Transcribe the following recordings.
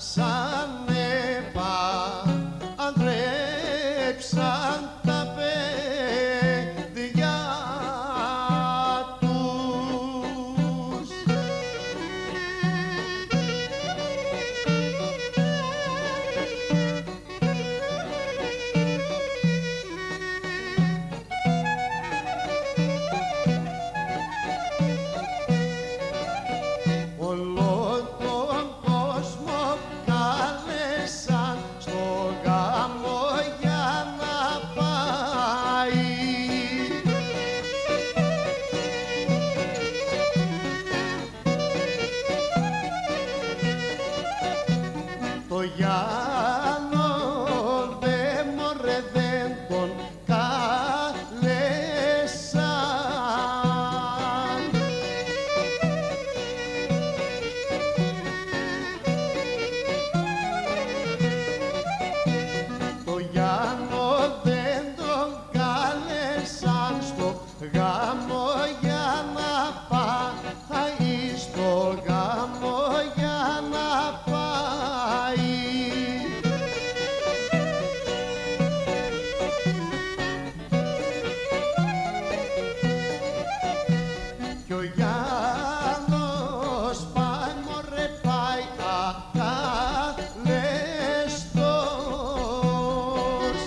σαν νέπα αντρέψαν τα παιδιά τους. Όλο τον κόσμο κάλεσαν στο γάμο για να πάει. Το Γιάννο δε μωρέ δεν τον κάλεσαν. Το Γιάννο δεν τον κάλεσαν στο γάμο για να πάει, στο γάμο για να πάει. Κι ο Γιάννος πάει μωρέ πάει ακάλεστος.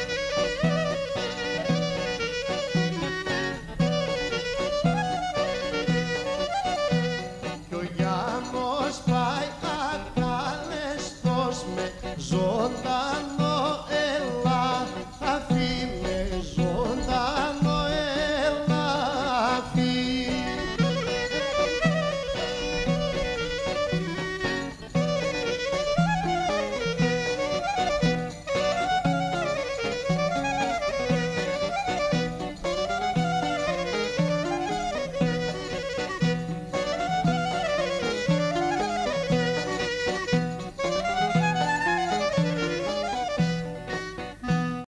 Κι ο Γιάννος πάει ακάλεστος με ζωντανό